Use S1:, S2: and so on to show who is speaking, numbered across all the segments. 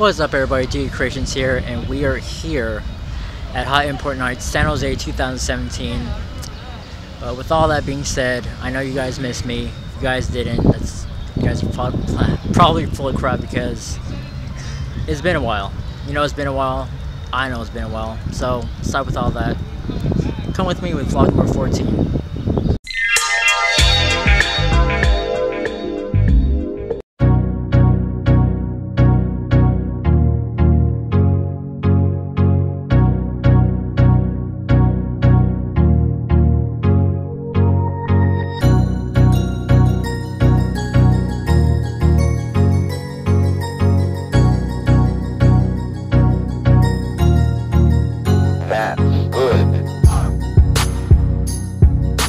S1: What's up, everybody? Dude Creations here, and we are here at Hot Import Nights San Jose 2017. But with all that being said, I know you guys missed me. If you guys didn't, you guys are probably full of crap because it's been a while. You know it's been a while. I know it's been a while. So stop with all that. Come with me with vlog number 14.
S2: That's good.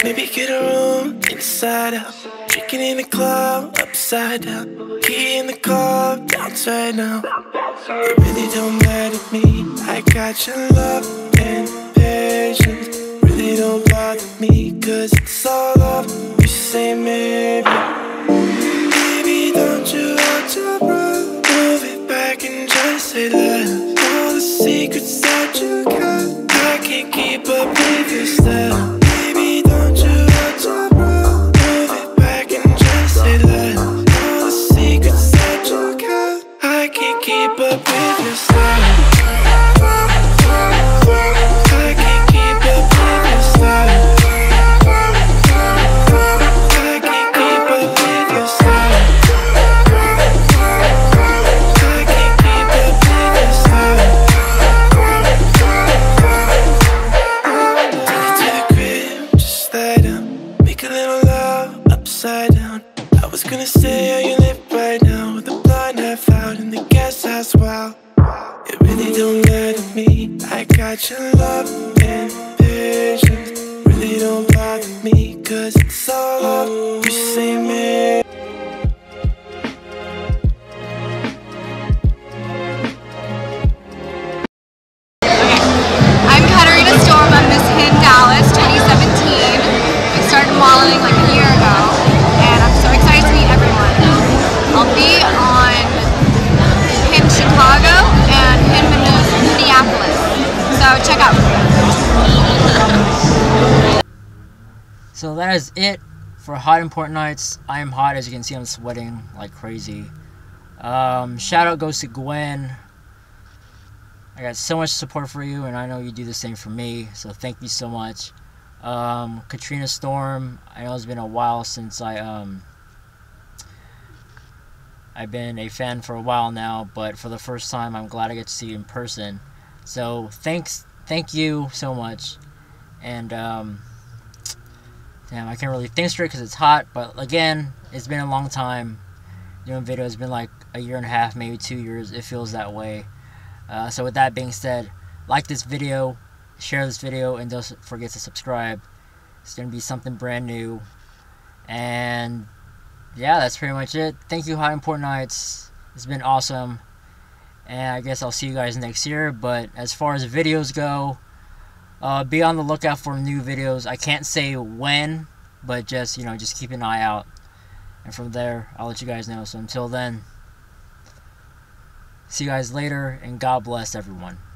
S2: Maybe get a room inside out. Drinking in the club, upside down. Key in the car, bounce right now. It really don't matter to me. I got your love and patience. Really don't bother me, cause it's all love. You say maybe. Baby, don't you hold your breath. Move it back and just say less. All the secrets that you got, I can't keep up with your style. Baby, don't you hold your breath. Move it back and just say less. All the secrets that you got, I can't keep up with your style. I can't keep up with your style. I can't keep up with your style. I can't keep up with your style. Take it to the crib, just lay down. Make a little love, upside down. I was gonna say how you live right now, with the blind half out in the guest house. Wow, it really don't matter to me. I got your love and patience. Really don't bother me, cause it's all love. You say me.
S3: I'm Katarina Storm. I'm Miss Hidden Dallas 2017. I started modeling like a year ago, and I'm so excited to meet everyone. I'll be on Hidden Chicago and Hidden Minneapolis, so check out.
S1: So that is it for Hot Important Nights. I am hot, as you can see. I'm sweating like crazy. Shout out goes to Gwen. I got so much support for you, and I know you do the same for me, so thank you so much. Katrina Storm, I know it's been a while since I've been a fan for a while now, but for the first time, I'm glad I get to see you in person. So thank you so much. And damn, I can't really think straight because it's hot, but again, it's been a long time doing videos. It's been like a year and a half, maybe 2 years. It feels that way. So with that being said, like this video, share this video, and don't forget to subscribe. It's going to be something brand new. And yeah, that's pretty much it. Thank you, Hot Important Nights. It's been awesome. And I guess I'll see you guys next year. But as far as videos go, be on the lookout for new videos. I can't say when, but just, you know, just keep an eye out. And from there, I'll let you guys know. So until then, see you guys later, and God bless everyone.